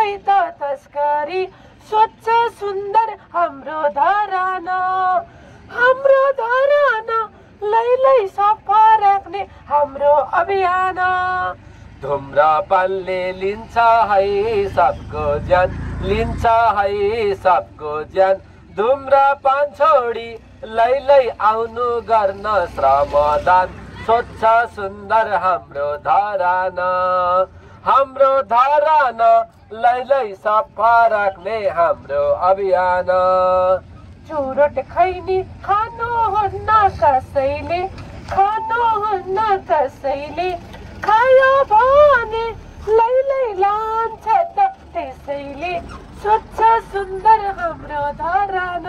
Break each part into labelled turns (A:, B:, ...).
A: अवैध तस्करी स्वच्छ सुन्दर हाम्रो धरान लैलै सफा राख्ने हाम्रो अभियान धुम्रपानले लिन्छ है सबको ज्यान धुम्रपान छोडी लैलै आउनु गर्न श्रमदान स्वच्छ सुन्दर हाम्रो धरान लैलै सफा राख्ने हाम्रो अभियान चुरोट खैनी खानुहुन्न कसैले खायो भने लैलै लान्छ त त्यसैले स्वच्छ सुन्दर हाम्रो धरान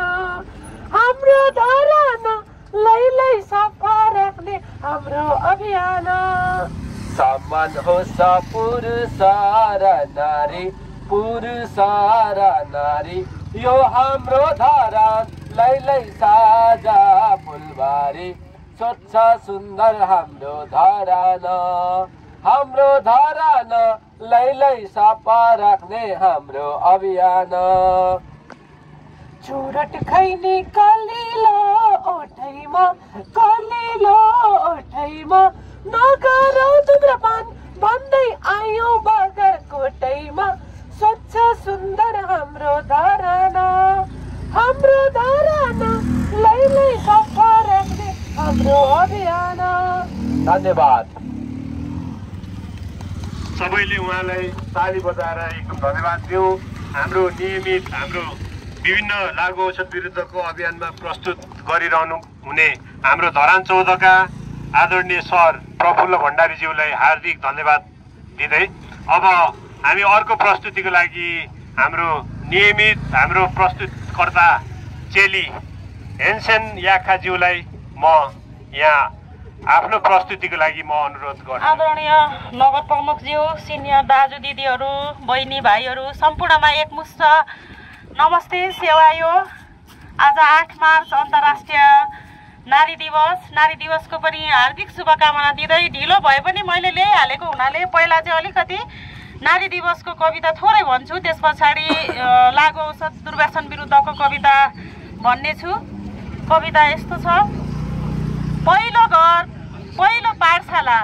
A: लैलै सफा राख्ने हाम्रो अभियान समान होस् पुरुष र नारी यो हाम्रो धरान लैलै साझा फुलबारी स्वच्छ सुन्दर हाम्रो धरान लैलै सफा राख्ने हाम्रो अभियान चुरट खैनी कलिलो ओठैमा नगरौ धुम्रपान भन्दै आयौँ बाग्राकोटैमा स्वच्छ सुन्दर हाम्रो धरान लैलै सफा राख्ने हाम्रो अभियान धन्यवाद
B: सबैले उहाँलाई ताली बजाएर एकदम धन्यवाद दिउँ हाम्रो नियमित हाम्रो विभिन्न लागु औषध विरुद्धको अभियानमा प्रस्तुत गरिरहनु हुने हाम्रो धरान 14 का आदरणीय सर प्रफुल्ल भण्डारीज्यूलाई हार्दिक धन्यवाद दिँदै अब हामी अर्को प्रस्तुतिको लागि हाम्रो नियमित हाम्रो प्रस्तुतकर्ता चेली हेन्सेन याखाज्यूलाई म यहाँ आफ्नो प्रस्तुतिको लागि म अनुरोध गर्छु
C: आदरणीय नगर प्रमुखज्यू सिनियर दाजु दिदीहरू बहिनी भाइहरू सम्पूर्णमा एकमुष्ट नमस्ते सेवायो आज 8 मार्च अन्तर्राष्ट्रिय नारी दिवसको पनि हार्दिक शुभकामना दिँदै ढिलो भए पनि मैले ल्याइहालेको हुनाले पहिला चाहिँ अलिकति नारी दिवसको कविता थोरै भन्छु त्यस पछाडि लागु औषध दुर्व्यसन विरुद्धको कविता भन्ने छु कविता यस्तो छ पहिलो घर पहिलो पाठशाला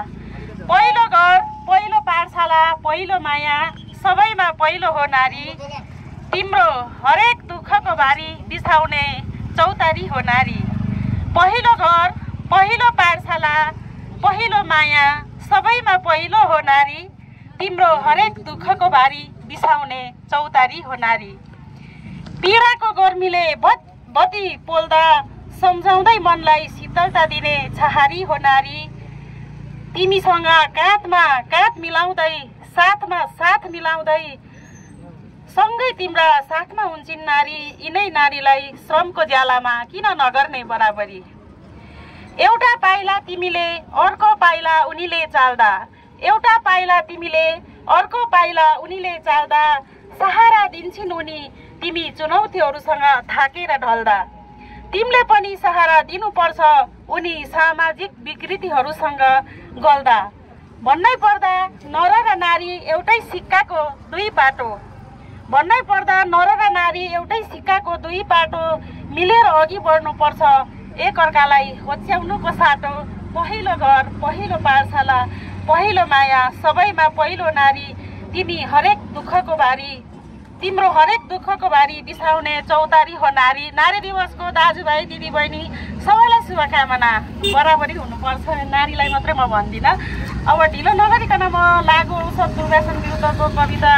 C: पहिलो माया सबैमा पहिलो हो नारी तिम्रो हरेक दुःखको बारी बिसाउने चौतारी हो नारी पहिलो घर पहिलो पाठशाला पहिलो माया सबैमा पहिलो हो नारी तिम्रो हरेक दुःखको बारी बिसाउने चौतारी हो नारी पीडाको गर्मीले बत्ती पोल्दा सम्झाउँदै मनलाई शीतलता दिने छहारी हो नारी तिमीसँग काँधमा काँध मिलाउँदै साथमा साथ मिलाउँदै सँगै तिम्रा साथमा हुन्छन् नारी यिनै नारीलाई श्रमको ज्यालामा किन नगर्ने बराबरी एउटा पाइला तिमीले अर्को पाइला उनीले चाल्दा एउटा पाइला तिमीले अर्को पाइला उनीले चाल्दा सहारा दिन्छन् उनी तिमी चुनौतीहरूसँग थाकेर ढल्दा तिमीले पनि सहारा दिनुपर्छ उनी सामाजिक विकृतिहरूसँग गल्दा भन्नै पर्दा नर र नारी एउटै सिक्काको दुई पाटो भन्नै पर्दा नर र नारी एउटै सिक्काको दुई पाटो मिलेर अघि बढ्नुपर्छ एकअर्कालाई होच्याउनुको साटो पहिलो घर पहिलो पाठशाला पहिलो माया सबैमा पहिलो नारी तिमी हरेक दुःखको बारी तिम्रो हरेक दुःखको बारी बिसाउने चौतारी हो नारी नारी दिवसको दाजुभाइ दिदीबहिनी सबैलाई शुभकामना बराबरी हुनुपर्छ नारीलाई मात्रै म भन्दिनँ अब ढिलो नगरिकन म लागु औषध दुर्व्यसन विरुद्धको कविता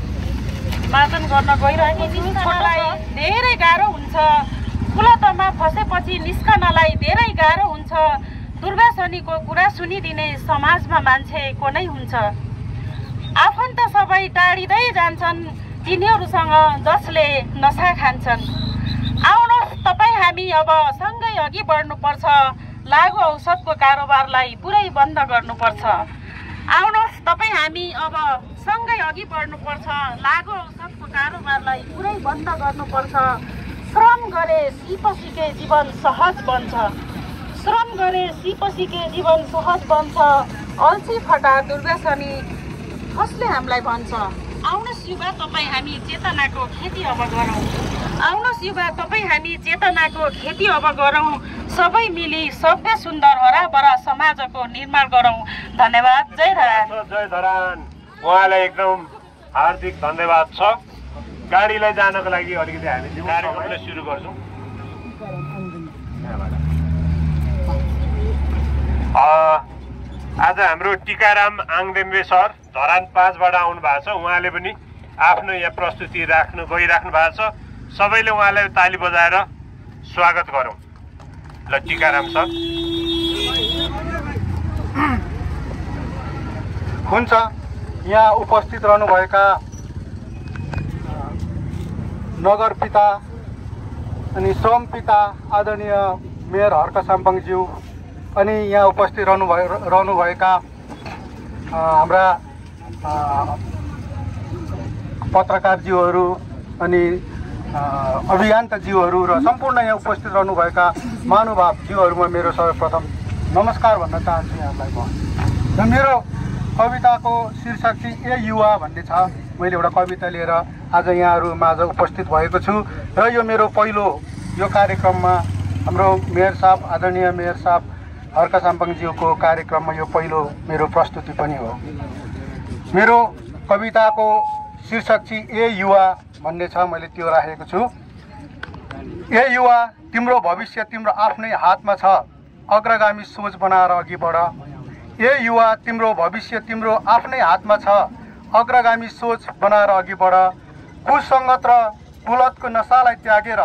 C: वाचन गर्न गइरहेको छु छोरालाई धेरै गाह्रो हुन्छ कुलतमा फसेपछि निस्कनलाई धेरै गाह्रो हुन्छ दुर्व्यसनीको कुरा सुनिदिने समाजमा मान्छे को नै हुन्छ आफन्त सबै टाढिँदै जान्छन् तिनीहरूसँग जसले नशा खान्छन् आउनुहोस् तपाईँ हामी अब सँगै अघि बढ्नुपर्छ लागु औषधको कारोबारलाई पुरै बन्द गर्नुपर्छ आउनुहोस् तपाईँ हामी अब सँगै अघि बढ्नुपर्छ लागु औषधको कारोबारलाई पुरै बन्द गर्नुपर्छ श्रम गरे सिप सिके जीवन सहज बन्छ श्रम गरे सिप सिके जीवन सहज बन्छ अल्छी फटा दुर्व्यसनी कसले हामीलाई भन्छ आउनुहोस् युवा तपाईँ हामी चेतनाको खेती अब गरौँ। आउनुहोस् युवा तपाईँ हामी चेतनाको खेती अब गरौँ। सबै मिली सभ्य सुन्दर हराभरा समाजको निर्माण गरौँ। धन्यवाद। जय धरान।
B: जय धरान। उहाँलाई एकदम हार्दिक धन्यवाद छ। गाडीलाई जानको लागि अलिकति हामी कार्यक्रमलाई सुरु गर्छौँ। आज हाम्रो टिकाराम आङदेम्बे सर धरान 5 बाट आउनु भएको छ। उहाँले पनि आफ्नो यहाँ प्रस्तुति गइराख्नु भएको छ। सबैले उहाँलाई ताली बजाएर स्वागत गरौँ। ल टिकाराम सर।
D: हुन्छ। यहाँ उपस्थित रहनुभएका नगर पिता अनि श्रम पिता आदरणीय मेयर हर्क साम्पाङज्यू अनि यहाँ उपस्थित रहनुभएका हाम्रा पत्रकारज्यूहरू अनि अभियन्ताज्यूहरू र सम्पूर्ण यहाँ उपस्थित रहनुभएका महानुभावज्यूहरूमा मेरो सर्वप्रथम नमस्कार भन्न चाहन्छु यहाँलाई म। र मेरो कविताको शीर्षक चाहिँ ए युवा भन्ने छ। मैले एउटा कविता लिएर आज यहाँहरू माझ उपस्थित भएको छु र यो मेरो पहिलो यो कार्यक्रममा हाम्रो मेयर साहब आदरणीय मेयर साहब हर्क साम्पाङज्यूको कार्यक्रममा यो पहिलो मेरो प्रस्तुति पनि हो। मेरो कविताको शीर्षक चाहिँ ए युवा भन्ने छ। मैले त्यो राखेको छु। ए युवा तिम्रो भविष्य तिम्रो आफ्नै हातमा छ, अग्रगामी सोच बनाएर अघि बढ। ए युवा तिम्रो भविष्य तिम्रो आफ्नै हातमा छ, अग्रगामी सोच बनाएर अघि बढ। कुसङ्गत र कुलतको नशालाई त्यागेर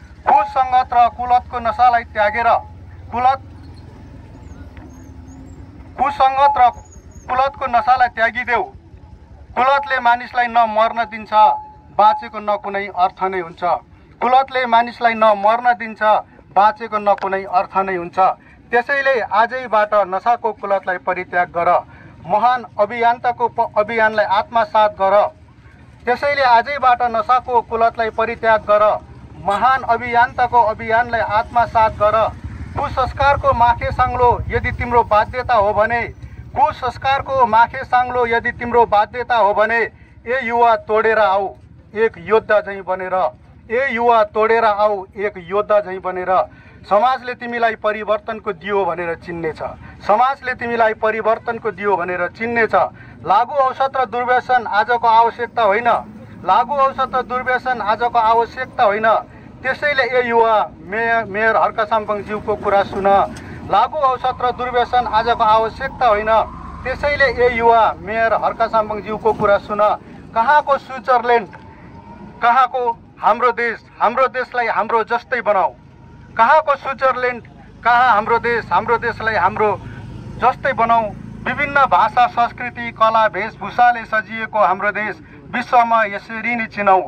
D: कुसङ्गत र कुलतको नशालाई त्यागिदेऊ। कुलतले मानिसलाई न मर्न दिन्छ, बाँचेको न कुनै अर्थ नै हुन्छ। कुलतले मानिसलाई न मर्न दिन्छ, बाँचेको न कुनै अर्थ नै हुन्छ। त्यसैले आजैबाट नशाको कुलतलाई परित्याग गर, महान अभियन्ताको अभियानलाई आत्मसात गर। त्यसैले आजैबाट नशाको कुलतलाई परित्याग गर, महान अभियन्ताको अभियानलाई आत्मसात गर। कुसंस्कारको माखे साङ्लो यदि तिम्रो बाध्यता हो भने, कुसंस्कारको माखे साङ्लो यदि तिम्रो बाध्यता हो भने, ए युवा तोडेर आऊ एक योद्धा झैँ बनेर। ए युवा तोडेर आऊ एक योद्धा झैँ बनेर। समाजले तिमीलाई परिवर्तनको दियो भनेर चिन्नेछ, समाजले तिमीलाई परिवर्तनको दियो भनेर चिन्नेछ। लागु औषध र दुर्व्यसन आजको आवश्यकता होइन, लागु औषध र दुर्व्यसन आजको आवश्यकता होइन। त्यसैले ए युवा मेयर हर्क साम्पाङज्यूको कुरा सुन, लागु औषध र दुर्व्यसन आजको आवश्यकता होइन। त्यसैले ए युवा मेयर हर्क साम्पाङज्यूको कुरा सुन। कहाँको स्विजरल्यान्ड, कहाँको हाम्रो देश, हाम्रो देशलाई हाम्रो जस्तै बनाऊ। कहाँको स्विजरल्यान्ड, कहाँ हाम्रो देश, हाम्रो देशलाई हाम्रो जस्तै बनाऊ। विभिन्न भाषा संस्कृति कला वेशभूषाले सजिएको हाम्रो देश विश्वमा यसरी नै चिनाऊ।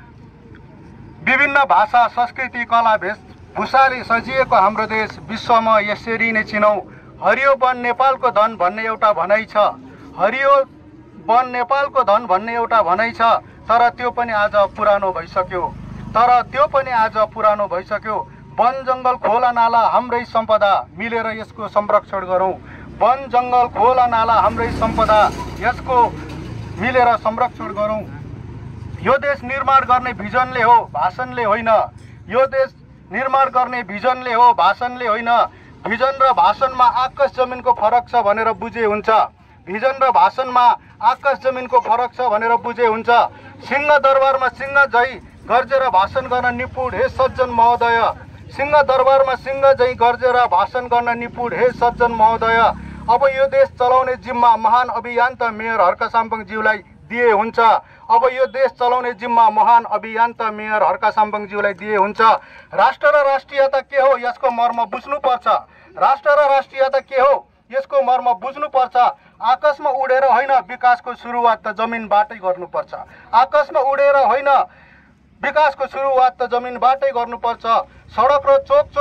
D: विभिन्न भाषा संस्कृति कला वेशभूषाले सजिएको हाम्रो देश विश्वमा यसरी नै चिनाऊ। हरियो वन नेपालको धन भन्ने एउटा भनाइ छ, हरियो वन नेपालको धन भन्ने एउटा भनाइ छ। तर त्यो पनि आज पुरानो भइसक्यो, तर त्यो पनि आज पुरानो भइसक्यो। वन जङ्गल खोला नाला हाम्रै सम्पदा, मिलेर यसको संरक्षण गरौँ। वन जङ्गल खोला नाला हाम्रै सम्पदा, यसको मिलेर संरक्षण गरौँ। यो देश निर्माण गर्ने भिजनले हो, भाषणले होइन। यो देश निर्माण गर्ने भिजनले हो, भाषणले होइन। भिजन र भाषणमा आकाश जमिनको फरक छ भनेर बुझे हुन्छ, भिजन र भाषणमा आकाश जमिनको फरक छ भनेर बुझे हुन्छ। सिंह दरबारमा सिंह झै गर्जेर भाषण गर्न निपुण हे सज्जन महोदय, सिंह दरबारमा सिंह झै गर्जेर भाषण गर्न निपुण हे सज्जन महोदय। अब यो देश चलाउने जिम्मा महान अभियन्ता मेयर हर्क साम्पाङज्यूलाई दिए हुन्छ। अब यो देश चलाउने जिम्मा महान अभियन्ता मेयर हर्क साम्पाङज्यूलाई दिए हुन्छ। राष्ट्र र राष्ट्रियता के हो यसको मर्म बुझ्नुपर्छ, राष्ट्र र राष्ट्रियता के हो यसको मर्म बुझ्नुपर्छ। आकाशमा उडेर होइन विकासको सुरुवात त जमिनबाटै गर्नुपर्छ, आकाशमा उडेर होइन विकासको सुरुवात त जमिनबाटै गर्नुपर्छ। सडक र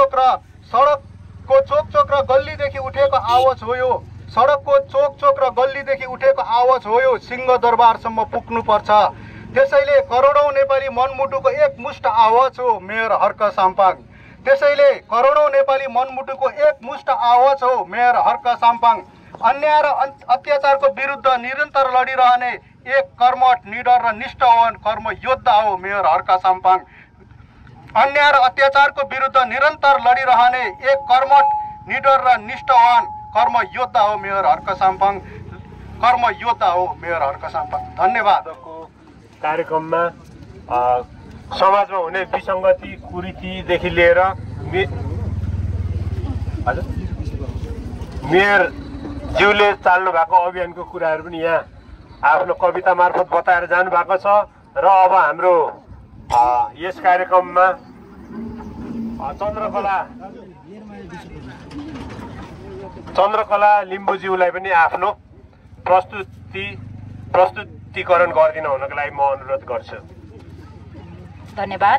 D: चोक र गल्लीदेखि उठेको आवाज हो यो, सडकको चोक र गल्लीदेखि उठेको आवाज हो यो, सिंह दरबारसम्म पुग्नुपर्छ। त्यसैले करोडौँ नेपाली मनमुटुको एकमुष्ट आवाज हो मेयर हर्क साम्पाङ। त्यसैले करोडौँ नेपाली मनमुटुको एकमुष्ट आवाज हो मेयर हर्क साम्पाङ। अन्याय र अत्याचारको विरुद्ध निरन्तर लडिरहने एक कर्मठ, निडर र निष्ठावान कर्मयोद्धा हो मेयर हर्का साम्पाङ। अन्याय र अत्याचारको विरुद्ध निरन्तर लडिरहने एक कर्मठ, निडर र निष्ठावान कर्मयोद्धा हो मेयर हर्का साम्पाङ। कर्मयोद्धा हो मेयर हर्का साम्पाङ। धन्यवाद।
B: कार्यक्रममा समाजमा हुने विसङ्गति, कुरीतिदेखि लिएर मेयरज्यूले चाल्नु भएको अभियानको कुराहरू पनि यहाँ आफ्नो कविता मार्फत बताएर जानु भएको छ। र अब हाम्रो यस कार्यक्रममा चन्द्रकला लिम्बुज्यूलाई पनि आफ्नो प्रस्तुतिकरण गरिदिन हुनको लागि म अनुरोध गर्छु।
C: धन्यवाद।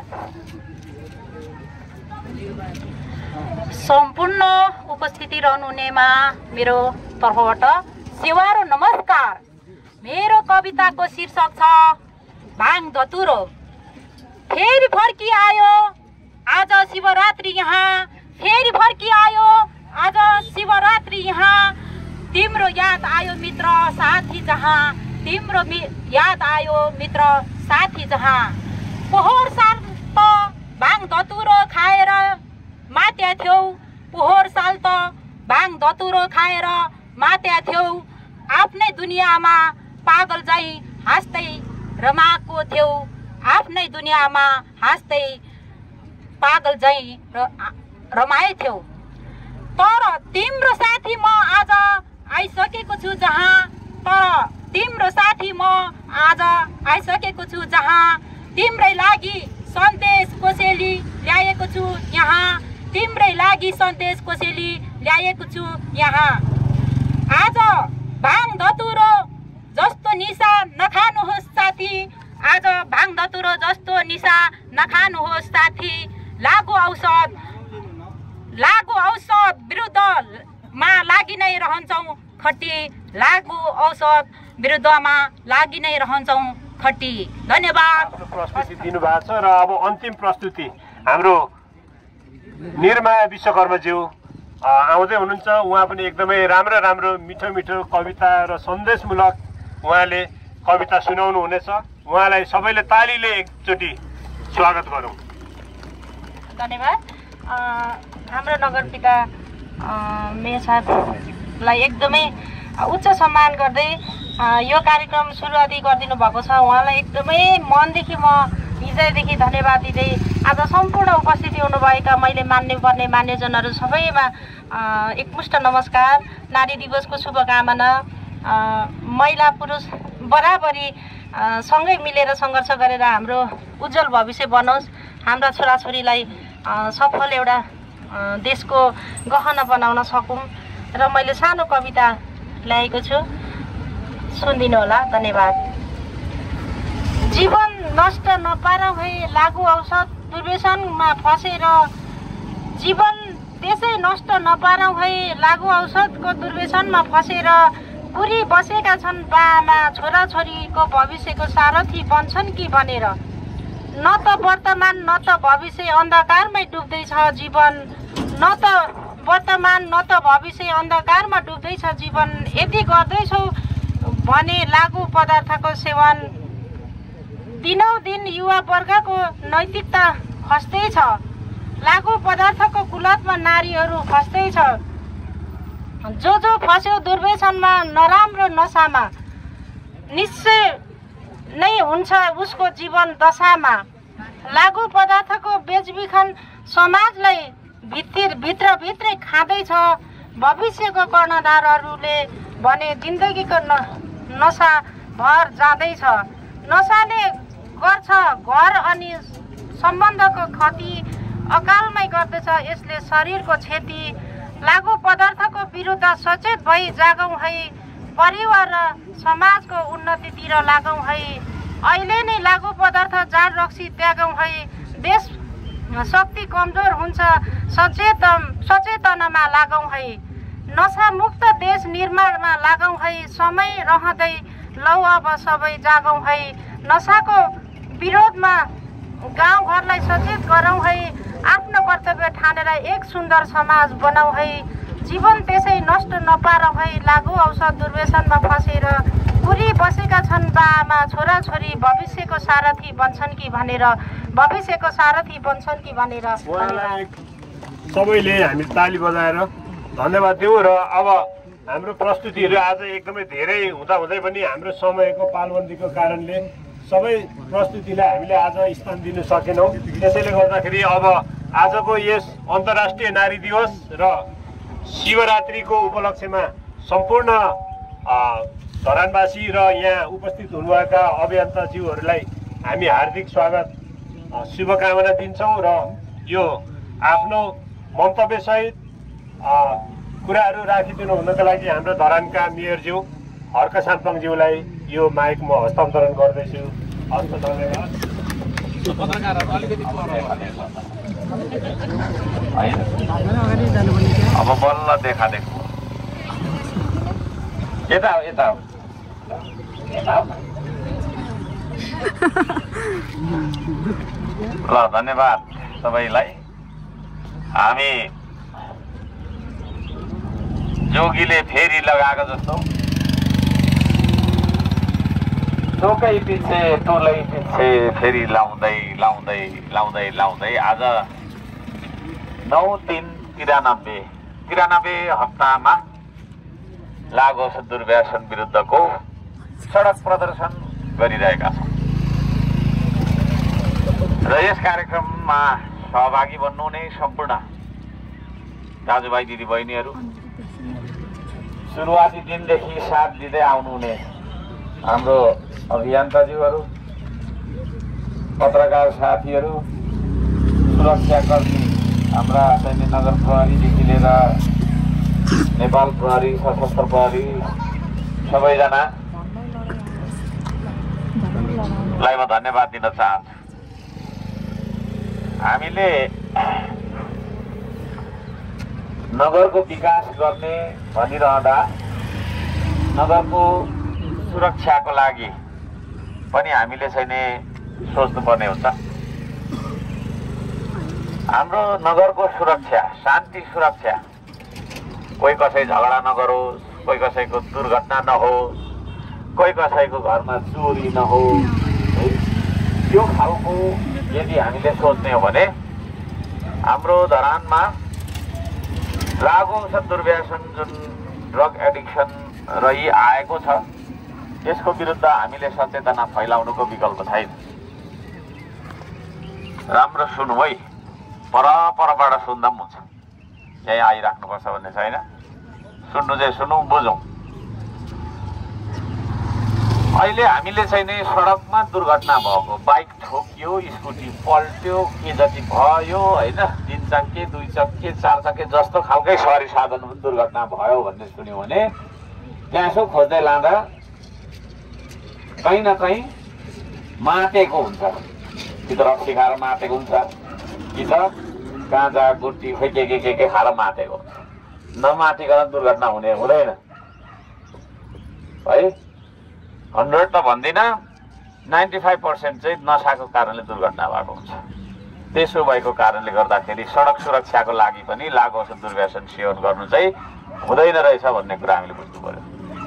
C: सम्पूर्ण उपस्थिति रहनुहुनेमा मेरो तर्फबाट सेवा र नमस्कार। मेरो कविताको शीर्षक छ भाङ धतुरो। फेरि फर्की आयो आज शिवरात्रि यहाँ, फेरि फर्की आयो आज शिवरात्रि यहाँ। तिम्रो याद आयो मित्र साथी जहाँ, तिम्रो याद आयो मित्र साथी जहाँ। पोहोर साल त भाङ धतुरो खाएर मात्या थियौ, पोहोर साल त भाङ धतुरो खाएर मात्या थियौ। आफ्नै दुनियाँमा पागल झैँ हाँस्दै रमाएको थियौ, आफ्नै दुनियाँमा हाँस्दै पागल झैँ रमाएथ्यौ। तर तिम्रो साथी म आज आइसकेको छु जहाँ, तिम्रो साथी म आज आइसकेको छु जहाँ। तिम्रै लागि सन्देश कोसेली ल्याएको छु यहाँ, तिम्रै लागि सन्देश कोसेली ल्याएको छु यहाँ। आज भाङ धतुरो जस्तो निसा नखानुहोस् साथी, आज भाङ धतुरो जस्तो निसा नखानुहोस् साथी। लागु औषध विरुद्धमा लागि नै रहन्छौँ खटी, लागु औषध विरुद्धमा लागि नै रहन्छौँ खटी। धन्यवाद।
B: प्रस्तुति दिनुभएको छ। र अब अन्तिम प्रस्तुति हाम्रो निर्माया विश्वकर्माज्यू आउँदै हुनुहुन्छ। उहाँ पनि एकदमै राम्रो राम्रो मिठो मिठो कविता र सन्देशमूलक उहाँले कविता सुनाउनु हुनेछ। उहाँलाई सबैले तालीले एकचोटि स्वागत गरौँ।
C: धन्यवाद। हाम्रो नगरपिता मेयर साहबलाई एकदमै उच्च सम्मान गर्दै यो कार्यक्रम सुरुवाती गरिदिनु भएको छ। उहाँलाई एकदमै मनदेखि म हृदयदेखि धन्यवाद दिँदै आज सम्पूर्ण उपस्थिति हुनुभएका मैले मान्नुपर्ने मान्यजनहरू सबैमा एकमुष्ट नमस्कार। नारी दिवसको शुभकामना। महिला पुरुष बराबरी सँगै मिलेर सङ्घर्ष गरेर हाम्रो उज्जवल भविष्य बनोस्, हाम्रा छोराछोरीलाई सफल एउटा देशको गहना बनाउन सकौँ। र मैले सानो कविता ल्याएको छु, सुनिदिनु होला। धन्यवाद। जीवन नष्ट नपारौँ है लागु औषध दुर्व्यसनमा फसेर, जीवन त्यसै नष्ट नपारौँ है लागु औषधको दुर्व्यसनमा फसेर। पुरी बसेका छन् बाआमा छोराछोरीको भविष्यको सारथी बन्छन् कि भनेर। न त वर्तमान न त भविष्य अन्धकारमै डुब्दैछ जीवन, न त वर्तमान न त भविष्य अन्धकारमा डुब्दैछ जीवन। यदि गर्दैछौ भने लागु पदार्थको सेवन, दिनौदिन युवा वर्गको नैतिकता खस्दैछ। लागु पदार्थको कुलतमा नारीहरू खस्दैछ। जो फस्यो दुर्व्यसनमा नराम्रो नसामा, निश्चय नै हुन्छ उसको जीवन दशामा। लागु पदार्थको बेचबिखन समाजलाई भित्रभित्रै खाँदैछ। भविष्यको कर्णधारहरूले भने जिन्दगीको नसा भर जाँदैछ। नसाले गर्छ घर अनि सम्बन्धको क्षति, अकालमै गर्दछ यसले शरीरको क्षति। लागु पदार्थको विरुद्ध सचेत भई जागौँ है, परिवार र समाजको उन्नतितिर लागौँ है। अहिले नै लागु पदार्थ जाँड रक्सी त्यागौँ है, देश शक्ति कमजोर हुन्छ सचेतनमा लागौँ है। नशामुक्त देश निर्माणमा लागौँ है, समय रहँदै लौ अब सबै जागौँ है। नशाको विरोधमा गाउँघरलाई सचेत गरौँ है, आफ्नो कर्तव्य ठानेर एक सुन्दर समाज बनाऊ है। जीवन त्यसै नष्ट नपारौँ है लागु औषध दुर्व्यसनमा फसेर। पुरी बसेका छन् बाआमा, छोराछोरी भविष्यको सारथी बन्छन् कि भनेर, भविष्यको सारथी बन्छन् कि भनेर।
B: उहाँलाई सबैले हामी ताली बजाएर धन्यवाद दिउँ। र अब हाम्रो प्रस्तुतिहरू आज एकदमै धेरै हुँदाहुँदै पनि हाम्रो समयको पालबन्दीको कारणले सबै प्रस्तुतिलाई हामीले आज स्थान दिन सकेनौँ। त्यसैले गर्दाखेरि अब आजको यस अन्तर्राष्ट्रिय नारी दिवस र शिवरात्रिको उपलक्ष्यमा सम्पूर्ण धरानवासी र यहाँ उपस्थित हुनुभएका अभियन्ताज्यूहरूलाई हामी हार्दिक स्वागत शुभकामना दिन्छौँ र यो आफ्नो मन्तव्यसहित कुराहरू राखिदिनु हुनको लागि हाम्रो धरानका मेयरज्यू हर्क साम्पाङज्यूलाई यो माइक म हस्तान्तरण गर्दैछु। हस्त धन्यवाद।
E: अब बल्ल देखादेखि यता हो यता हो। ल धन्यवाद सबैलाई। हामी जोगीले फेरि लगाएको जस्तो टोकै पछि टोलै पछि फेरि लाउँदै लाउँदै लाउँदै लाउँदै आज 9/3/93 हप्तामा लागु औषध दुर्व्यसन विरुद्धको सडक प्रदर्शन गरिरहेका छौँ र यस कार्यक्रममा सहभागी बन्नुहुने सम्पूर्ण दाजुभाइ दिदीबहिनीहरू, सुरुवाती दिनदेखि साथ दिँदै आउनुहुने हाम्रो अभियन्ताज्यूहरू, पत्रकार साथीहरू, सुरक्षाकर्मी, हाम्रा सैन्य नगर प्रहरीदेखि लिएर नेपाल प्रहरी, सशस्त्र प्रहरी सबैजनालाई म धन्यवाद दिन चाहन्छु। हामीले नगरको विकास गर्ने भनिरहँदा नगरको सुरक्षाको लागि पनि हामीले चाहिँ नि सोच्नुपर्ने हुन्छ। हाम्रो नगरको सुरक्षा, शान्ति सुरक्षा, कोही कसै झगडा नगरोस्, कोही कसैको दुर्घटना नहोस्, कोही कसैको घरमा चोरी नहोस्, त्यो खालको यदि हामीले सोच्ने हो भने हाम्रो धरानमा लागु औषध दुर्व्यसन जुन ड्रग एडिक्सन रही आएको छ यसको विरुद्ध हामीले सचेतना फैलाउनुको विकल्प छैन। राम्रो सुनौ है, परबाट सुन्दा पनि हुन्छ, यही आइराख्नुपर्छ भन्ने छैन। सुन्नु चाहिँ सुनौँ, बुझौँ। अहिले हामीले चाहिँ नि सडकमा दुर्घटना भएको, बाइक ठोकियो, स्कुटी पल्ट्यो, के जति भयो होइन, 3 चक्के 2 चक्के 4 चक्के जस्तो खालकै सवारी साधन पनि दुर्घटना भयो भन्ने सुन्यो भने त्यहाँ यसो खोज्दै लाँदा कहीँ न कहीँ मातेको हुन्छ, कि त रक्सी खाएर मातेको हुन्छ, कि त गाँजा गुटी खोइ के खाएर मातेको हुन्छ। नमातिकन दुर्घटना हुँदैन है। 100 त भन्दिनँ, 95% चाहिँ नसाको कारणले दुर्घटना भएको हुन्छ। त्यसो भएको कारणले गर्दाखेरि सडक सुरक्षाको लागि पनि लागु औषध दुर्व्यसन सेवन गर्नु चाहिँ हुँदैन रहेछ भन्ने कुरा हामीले बुझ्नु पर्यो।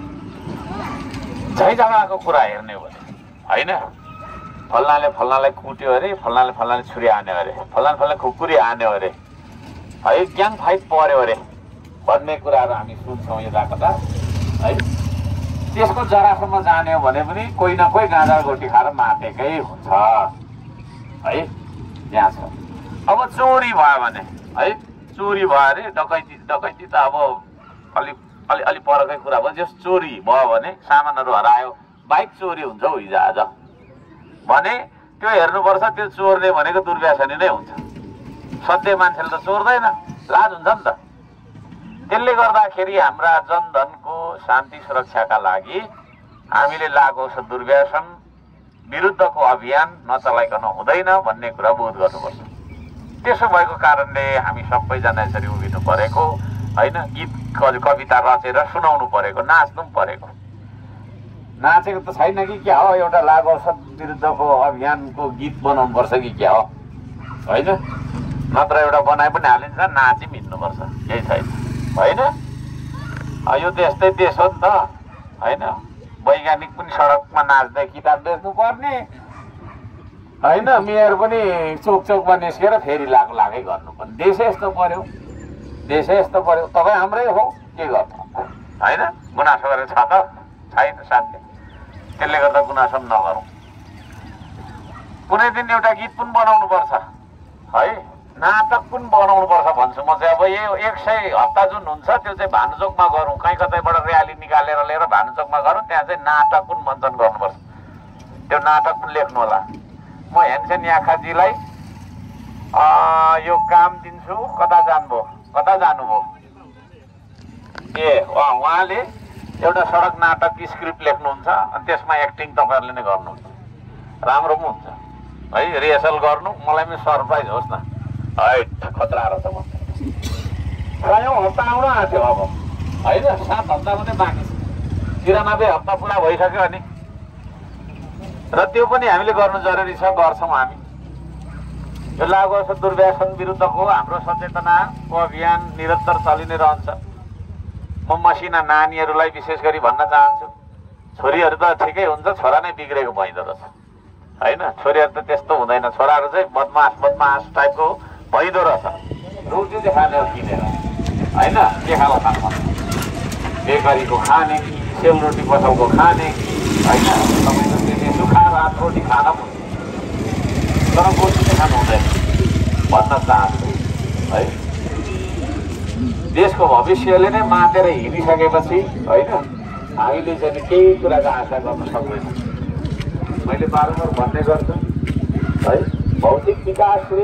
E: झैझगडाको कुरा हेर्ने हो भने होइन, फल्नाले कुट्यो अरे, फल्नाले छुरी हान्यो अरे, फल्नाले खुकुरी हान्यो अरे है, ग्याङ फाइट पर्यो अरे भन्ने कुराहरू हामी सुन्छौँ यता कता है। त्यसको जरासम्म जाने हो भने पनि कोही न कोही गाँजा गोटी खाएर मातेकै हुन्छ है, यहाँ छ। अब चोरी भयो भने है, चोरी भयो अरे, डकैती त अब अलि परकै कुरा भयो। जस चोरी भयो भने सामानहरू हरायो, बाइक चोरी हुन्छ हौ हिजो आज भने त्यो हेर्नुपर्छ, त्यो चोर्ने भनेको दुर्व्यसनी नै हुन्छ। सत्य मान्छेले त चोर्दैन, लाज हुन्छ नि त। त्यसले गर्दाखेरि हाम्रा जनधनको शान्ति सुरक्षाका लागि हामीले लागु औषध दुर्व्यसन विरुद्धको अभियान नचलाइकन हुँदैन भन्ने कुरा बोध गर्नुपर्छ। त्यसो भएको कारणले हामी सबैजना यसरी उभिनु परेको होइन, गीत कविता रचेर सुनाउनु परेको, नाच्नु पनि परेको। नाचेको त छैन कि क्या हो, एउटा लागु औषध विरुद्धको अभियानको गीत बनाउनु पर्छ कि क्या हो होइन, नत्र एउटा बनाइ पनि हालिन्छ, नाची हिँड्नुपर्छ, केही छैन होइन। यो त्यस्तै देश हो नि त होइन, वैज्ञानिक पनि सडकमा नाच्दै किताब बेच्नु पर्ने होइन, मेयर पनि चोकमा निस्केर फेरि लागै गर्नुपर्ने। देशै यस्तो पर्यो, देशै यस्तो पर्यो। तपाईँ हाम्रै हो, के गर्नु होइन? गुनासो गरेर छ त छैन साध्य। त्यसले गर्दा गुनासो पनि नगरौँ। कुनै दिन एउटा गीत पनि बनाउनुपर्छ है, नाटक पनि बनाउनुपर्छ भन्छु म चाहिँ। अब यो 100 हप्ता जुन हुन्छ त्यो चाहिँ भानुचोकमा गरौँ, कहीँ कतैबाट र्याली निकालेर लिएर भानुचोकमा गरौँ, त्यहाँ चाहिँ नाटक पनि मञ्चन गर्नुपर्छ। त्यो नाटक पनि लेख्नु होला। म हेनसेन याखाजीलाई यो काम दिन्छु। कता जानुभयो, कता जानुभयो? उहाँले एउटा सडक नाटक स्क्रिप्ट लेख्नुहुन्छ अनि त्यसमा एक्टिङ तपाईँहरूले नै गर्नुहुन्छ। राम्रो पनि हुन्छ है, रिहर्सल गर्नु, मलाई पनि सरप्राइज होस् न। है खतरा रहेछ म। कयौँ हप्ता आउन आँट्यो अब होइन, 7 हप्ता मात्रै बाँकी छ। 93 हप्ता पुरा भइसक्यो अनि, र त्यो पनि हामीले गर्नु जरुरी छ, गर्छौँ हामी। यो लागु औषध दुर्व्यसन विरुद्धको हाम्रो सचेतनाको अभियान निरन्तर चलि नै रहन्छ। म मसिना नानीहरूलाई विशेष गरी भन्न चाहन्छु, छोरीहरू त ठिकै हुन्छ, छोरा नै बिग्रेको भइदो रहेछ होइन। छोरीहरू त त्यस्तो हुँदैन, छोराहरू चाहिँ बदमास टाइपको भइदो रहेछ। रोटी चाहिँ खाने किनेर होइन, के खानु बेकरीको खाने कि सेलरोटी पसलको खाने कि होइन, तपाईँको त्यसले सुखा रात रोटी खान पनि तर रोटी चाहिँ खानु हुँदैन भन्न चाहन्छु है। देशको भविष्यले नै मातेर हिँडिसकेपछि होइन, हामीले चाहिँ केही कुराको आशा गर्न सक्दैनौँ। मैले बारम्बार भन्ने गर्छु है, भौतिक विकासले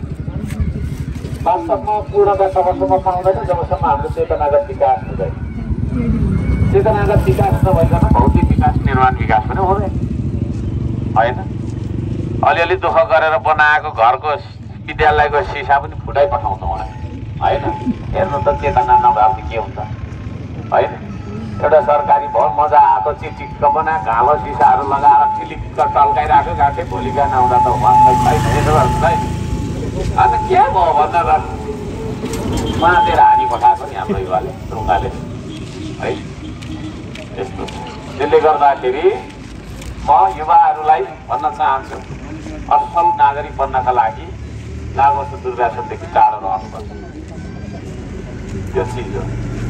E: वास्तवमा पूर्णता तबसम्म पाउँदैन जबसम्म हाम्रो चेतनागत विकास हुँदैन। चेतनागत विकास नभइकन भौतिक विकास, निर्माण विकास पनि हुँदैन होइन। अलिअलि दुःख गरेर बनाएको घरको विद्यालयको सिसा पनि फुटाइ पठाउँछौँ होइन। हेर्नु त चेतना नभए के हुन्छ होइन। एउटा सरकारी भवन मजा आएको चिकचिक्क बना कालो सिसाहरू लगाएर फिलिक्क टल्काइरहेको गाँठे, भोलि बिहान आउँदा त छैन अनि के भयो भनेर मातेर हानी पठाएको नि हाम्रो युवाले ढुङ्गाले है। यस्तो त्यसले गर्दाखेरि म युवाहरूलाई भन्न चाहन्छु, असल नागरिक बन्नका लागि लागु औषध दुर्व्यसनदेखि टाढो रहनुपर्छ, त्यो चिज हो।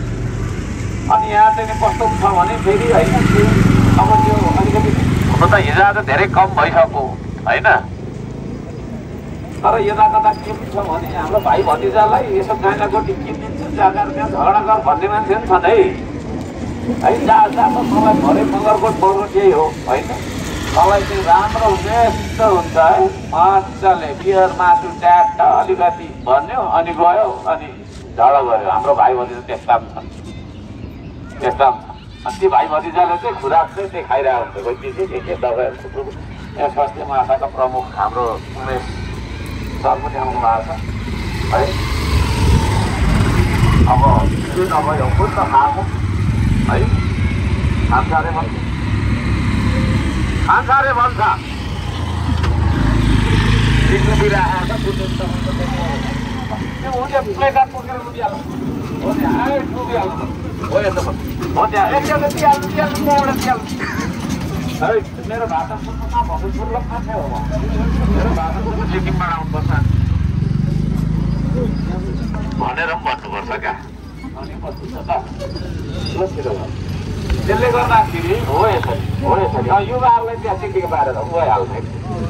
E: अनि यहाँ चाहिँ कस्तो छ भने फेरि होइन, अब त्यो अलिकति हुनु त हिजो आज धेरै कम भइसक्यो होइन, तर यता कता के छ भने हाम्रो भाइ भतिजालाई यसो गाना गोटी किनिदिन्छु जग्गा त्यहाँ झगडा गर भन्ने मान्छे पनि छन् है। जहाँ जहाँ मलाई भरे मगरकोट बरु केही हो होइन, मलाई चाहिँ राम्रो बेस्ट हुन्छ है। मजाले बियर मासु ट्याट अलिकति भन्यो अनि गयो अनि झगडा गऱ्यो। हाम्रो भाइ भतिजा त्यस्ता पनि छन्, त्यस्ता पनि छन्। अनि ती भाइ भतिजाले चाहिँ खुराक चाहिँ त्यही खाइरहेको हुन्छ, कोही के दबाईहरू। यहाँ स्वास्थ्य महाशाखा प्रमुख हाम्रो उमेश सर पनि आउनु भएको छ है। अब त्यो नभयो खुद त खाएको है, खानसारे भन्छ प्लेटमा पुगेर उठिहाल्नु हो, त्यहाँ डुबिहाल्नु हो। यस्तो हो त्यहाँ एकचोटि दिइहाल्नु त्यहाँबाट दिइहाल्नु है। मेरो भाषा सुन्नु नभएको दुर्लभ मान्छे हो म। मेरो भाषा सुन्नु सिक्किमबाट आउनुपर्छ भनेर पनि भन्नुपर्छ क्या। अनि कस्तो छ त त्यसले गर्दाखेरि हो यसरी युवाहरूलाई त्यहाँ सिक्किम पारेर गइहाल्छ है।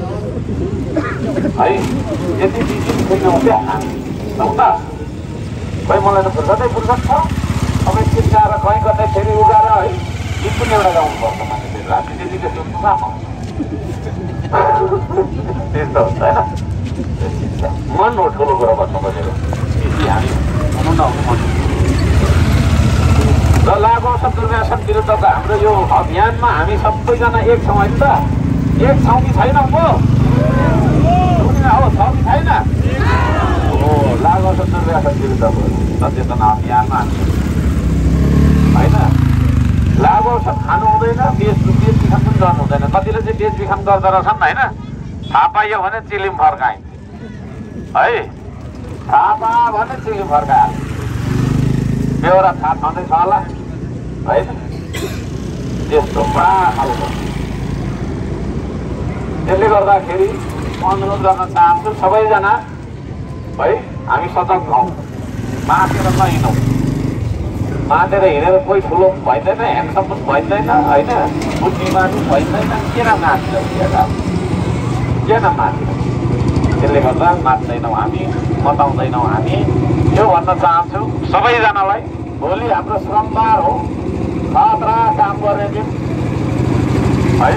E: यति बिजी छैनौँ क्या हौ त। खै मलाई त फुर्सद छ। अब एकछिन गएर कहीँ कतै फेरि उगाएर है गीत पनि एउटा गाउनुपर्छ मान्छे, फेरि राजनीतिको सुन्नु न त्यस्तो हुन्छ होइन। मन हो ठुलो कुरो भन्नु खोजेको, हामी हुनु नहुनु मन। र लागु औषध दुर्व्यसन विरुद्धको हाम्रो यो अभियानमा हामी सबैजना एक छौँ होइन त? एक छौँ कि छैनौँ पो? हो छ कि छैन? हो लागु औषध दुर्व्यसन विरुद्धको सचेतना अभियानमा होइन। लागु औषध खानु हुँदैन, बेच बिखान पनि गर्नु हुँदैन। कतिले चाहिँ बेच बिखान गर्दो रहेछन् होइन। थाहा पाइयो भने चिलिम फर्काइन्छ है, थाहा पायो भने चिलिम फर्कायो। बेहोरा थाहा छँदैछ होला होइन। त्यस्तो पुरा खालको। त्यसले गर्दाखेरि अनुरोध गर्न चाहन्छु सबैजना है हामी सतर्क हौँ, मातेर नहिँडौँ। मातेर हिँडेर कोही ठुलो भइँदैन, ह्यान्डसम पनि भइँदैन होइन, बुद्धिमान भइँदैन, किन मात्छ किन मात्छ? त्यसले गर्दा मात्दैनौँ हामी, मताउँदैनौँ हामी। यो भन्न चाहन्छु सबैजनालाई, भोलि हाम्रो श्रमबार हो, खतरा काम गर्ने दिन है।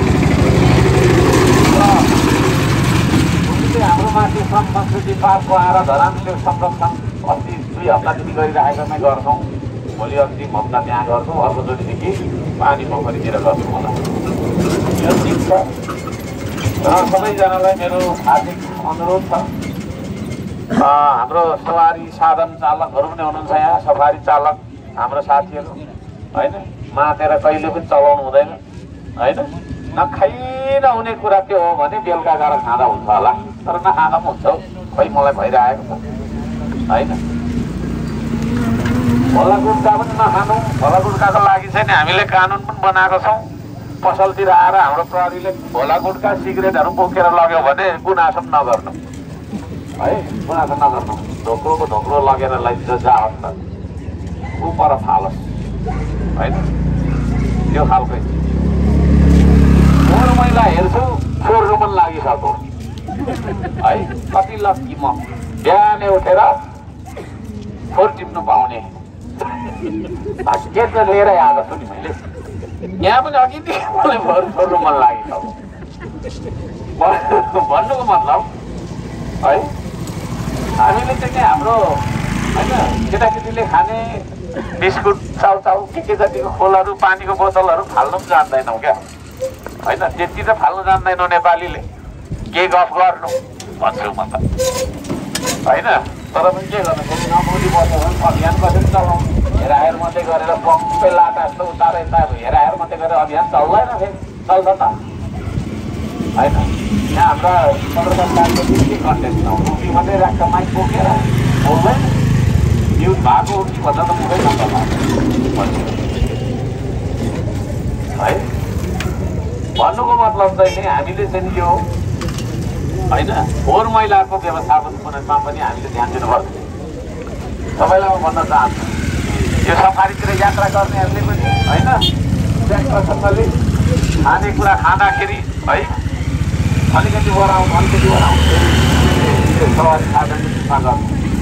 E: भोलिले हाम्रो माथि श्रम संस्कृति पार्कको आएर धरानको संरक्षण अस्ति 2 हप्तादेखि गरिराखेकोमै गर्छौँ। भोलि अन्तिम हप्ता त्यहाँ गर्छौँ, अर्कोचोटिदेखि पानी पोखरीतिर गर्छौँ होला। यो ठिक छ र सबैजनालाई मेरो हार्दिक अनुरोध छ। हाम्रो सवारी साधन चालकहरू पनि हुनुहुन्छ यहाँ, सफारी चालक हाम्रो साथीहरू होइन, मातेर कहिले पनि चलाउनु हुँदैन होइन। नखाइ नहुने कुरा के हो भने बेलुका गएर खाँदा हुन्छ होला, तर नखाँदा पनि हुन्छ, खोइ मलाई भइरहेको छ होइन। भोला गुट्का पनि नखानु, भोला गुट्काको लागि चाहिँ नि हामीले कानुन पनि बनाएको छौँ। पसलतिर आएर हाम्रो प्रहरीले भोला गुट्का सिगरेटहरू बोकेर लग्यो भने गुनासो पनि नगर्नु है, गुनासो नगर्नु। ढोक्रोको ढोक्रो लगेर जाओस् त ऊ पर फालोस् होइन, त्यो खालकै। फोहोर मैला हेर्छु छोड्नु पनि लागिसक्यो है। कति लक्की म बिहानै उठेर फोहोर टिप्नु पाउने भाग्य लिएर आएको छु नि मैले। यहाँ पनि अघि मलाई फोहोर छोड्नु मन लागिसक्यो भन्नुको मतलब है। हामीले चाहिँ हाम्रो होइन केटाकेटीले खाने बिस्कुट चाउचाउ के जतिको खोलहरू पानीको बोतलहरू फाल्नु पनि जान्दैनौँ क्या होइन। त्यति त फाल्नु जान्दैनौँ नेपालीले, के गफ गर्नु भन्छु म त होइन। तर पनि के गर्नु, नमोदी बस्यो भने अभियान कसरी चलाउनु? हेराहेर मात्रै गरेर पक्कै लाटा जस्तो उतार यता हेराहेर मात्रै गरेर अभियान चल्दैन, फेरि चल्छ त होइन। यहाँ हाम्रा पत्रकारको के कन्टेन्ट उठी मात्रै राख्छ, माइक बोकेर बोल्दैन, न्युज भएको उठी भन्दा त मुखै नम्बर है। भन्नुको मतलब चाहिँ नि हामीले चाहिँ यो होइन फोहोर मैलाको व्यवस्थापनमा पनि हामीले ध्यान दिनुपर्छ। सबैलाई म भन्न चाहन्छु, यो सफारीतिर यात्रा गर्नेहरूले पनि होइन प्रसङ्गले खानेकुरा खाँदाखेरि है अलिकति ओराउँ अलिकति ओराउँ सवारी साधन सफा गर्नु।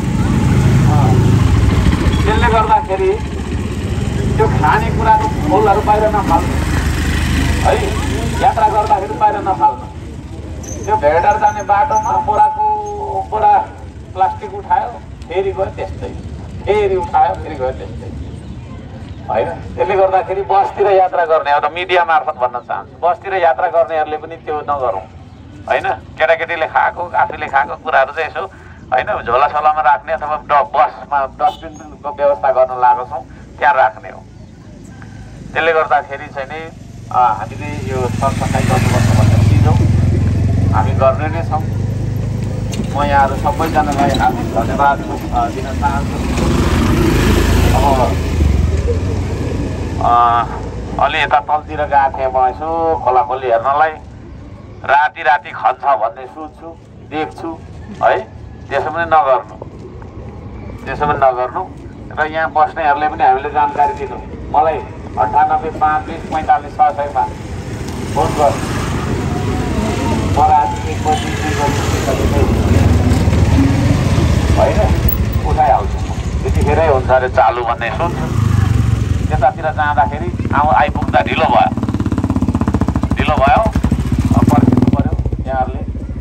E: त्यसले गर्दाखेरि त्यो खानेकुराको फुलहरू बाहिर नफाल्नु है, यात्रा गर्दाखेरि बाहिर नफाल्नु। त्यो भेडार जाने बाटोमा बोरा प्लास्टिक उठायो फेरि गयो त्यस्तै, फेरि उठायो फेरि गयो त्यस्तै होइन। त्यसले गर्दाखेरि बसतिर यात्रा गर्ने, एउटा मिडिया मार्फत भन्न चाहन्छु, बसतिर यात्रा गर्नेहरूले पनि त्यो नगरौँ होइन। केटाकेटीले खाएको आफूले खाएको कुराहरू चाहिँ यसो होइन झोलासोलामा राख्ने अथवा बसमा डस्टबिनको व्यवस्था गर्न लागेको छौँ, त्यहाँ राख्ने हो। त्यसले गर्दाखेरि चाहिँ नि हामीले यो सरसफाइ गर्नुपर्छ भन्ने चिज हो, हामी गर्ने नै छौँ। म यहाँहरू सबैजनालाई हार्दिक धन्यवाद दिन चाहन्छु। अब अलि यता तलतिर गएको थिएँ म यसो खोलाखोली हेर्नलाई, राति खन्छ भन्ने सुन्छु देख्छु है। त्यसो पनि नगर्नु, त्यसो पनि नगर्नु। र यहाँ बस्नेहरूले पनि हामीले जानकारी दिनु, मलाई 98 520 45 600 फोन गर्नु। म राति 1 बजी 2 बजी होइन उठाइहाल्छु, त्यतिखेरै हुन्छ अरे चालु भन्ने सुन्छु। त्यतातिर जाँदाखेरि आइपुग्दा ढिलो भयो पर्खिनु पऱ्यो यहाँहरूले।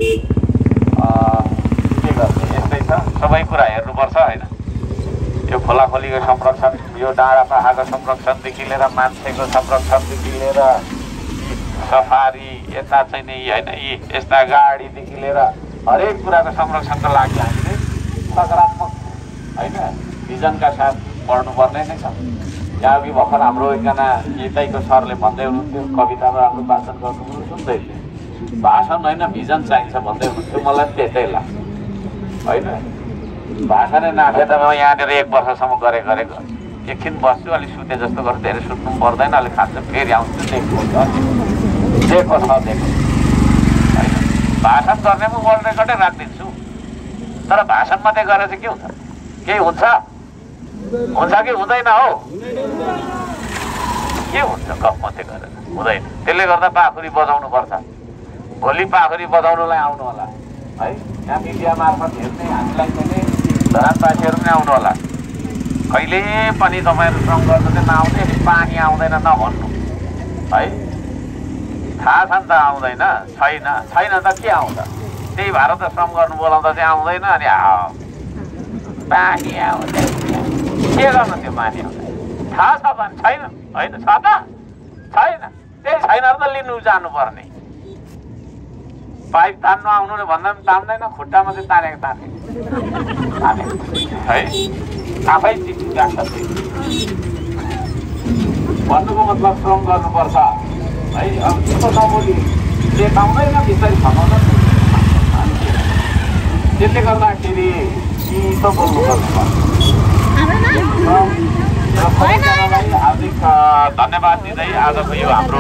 E: के गर्ने, यस्तै छ, सबै कुरा हेर्नुपर्छ होइन। यो खोलाखोलीको संरक्षण, यो डाँडा पाखाको संरक्षणदेखि लिएर मान्छेको संरक्षणदेखि लिएर सफारी यता चाहिँ नि होइन यी यस्ता गाडीदेखि लिएर हरेक कुराको संरक्षणको लागि हामीले सकारात्मक होइन भिजनका साथ पढ्नुपर्ने नै छ। यहाँ अघि भर्खर हाम्रो एकजना यतैको सरले भन्दै हुनुहुन्थ्यो, कवितामा राम्रो वाचन गर्नु सुन्दै थिएँ, भाषण होइन भिजन चाहिन्छ भन्दै हुनुहुन्थ्यो। मलाई त्यतै लाग्छ होइन, भाषणै नाथे त म यहाँनिर 1 वर्षसम्म गरेको एकछिन बस्छु, अलिक सुते जस्तो गर्छु, धेरै सुत्नु पर्दैन, अलिक खान्छ, फेरि आउँछु, दिएको छ होइन। भाषण गर्ने म वर्ल्ड रेकर्डै राखिदिन्छु, तर भाषण मात्रै गरेर चाहिँ के हुन्छ? केही हुन्छ कि हुँदैन हो? के हुन्छ गफ मात्रै गरेर? हुँदैन। त्यसले गर्दा पाखुरी बजाउनु पर्छ। भोलि पाखुरी बजाउनुलाई आउनु होला है। यहाँ मिडिया मार्फत हेर्ने हामीलाई पनि धरानवासीहरू पनि आउनु होला। कहिले पनि तपाईँहरू श्रम गर्नु चाहिँ नआउने, पानी आउँदैन नभन्नु है। थाहा छ नि त आउँदैन, छैन त के आउँछ? त्यही भएर त श्रम गर्नु बोलाउँदा चाहिँ आउँदैन। अनि पानी आउँदैन, के गर्नु त्यो पानी आउँदैन? थाहा छ भने छैन, होइन छ त छैन, त्यही छैन त लिनु जानुपर्ने। पाइप तान्नु आउनु भन्दा पनि तान्दैन, खुट्टामा चाहिँ तानेको है, आफै चिटिरहेको छ। भन्नुको मतलब श्रम गर्नुपर्छ है। अब त्यस्तो नबोली देखाउँदैन, बिस्तारै खनाउँदा त्यसले गर्दाखेरि चिसो बोल्नु पर्छ। हार्दिक धन्यवाद दिँदै आजको यो हाम्रो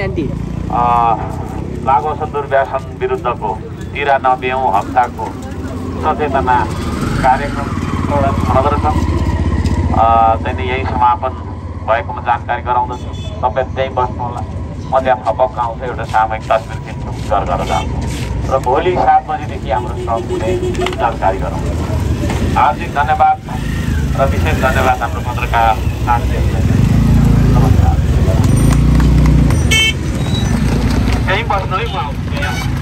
E: लागु औषध दुर्व्यसन विरुद्धको 93औं हप्ताको सचेतना कार्यक्रम सर्वप्रथम चाहिँ यही समापन भएकोमा जानकारी गराउँदछु। तपाईँ त्यहीँ बस्नु होला, म त्यहाँ थपक्क आउँछु, एउटा सामूहिक तस्बिर खिच्छु, घर घर जान्छु र भोलि 7 बजीदेखि हाम्रो श्रम हुने जानकारी गराउँछु। हार्दिक धन्यवाद र विशेष धन्यवाद हाम्रो पत्रकार साथीहरूलाई। नमस्कार। यहीँ बस्नु है, म आउँछु।